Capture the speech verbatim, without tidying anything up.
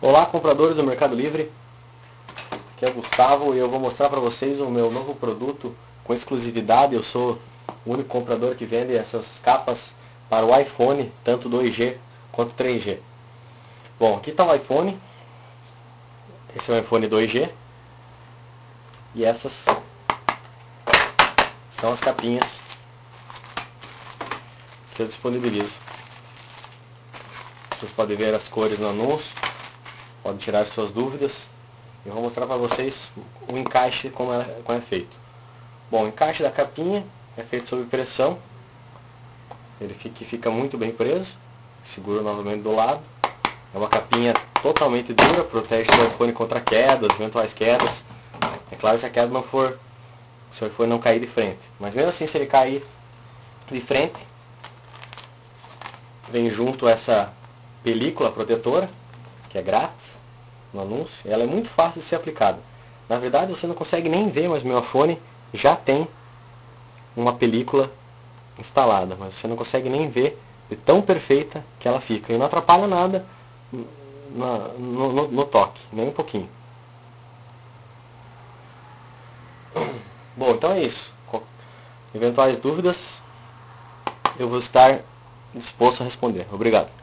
Olá, compradores do Mercado Livre, aqui é o Gustavo e eu vou mostrar para vocês o meu novo produto com exclusividade. Eu sou o único comprador que vende essas capas para o iPhone, tanto dois G quanto três G. Bom, aqui está o iPhone, esse é o iPhone dois G e essas são as capinhas que eu disponibilizo. Vocês podem ver as cores no anúncio, podem tirar suas dúvidas. Eu vou mostrar para vocês o encaixe, como é, como é feito. Bom, o encaixe da capinha é feito sob pressão. Ele fica, fica muito bem preso. Segura novamente do lado. É uma capinha totalmente dura, protege o iPhone contra quedas, eventuais quedas. É claro se a queda não for, se o iPhone não cair de frente. Mas mesmo assim, se ele cair de frente, vem junto essa película protetora, que é grátis no anúncio. Ela é muito fácil de ser aplicada. Na verdade, você não consegue nem ver, mas meu iPhone já tem uma película instalada, mas você não consegue nem ver de tão perfeita que ela fica. E não atrapalha nada no, no, no toque, nem um pouquinho. Bom, então é isso. Eventuais dúvidas, eu vou estar disposto a responder. Obrigado.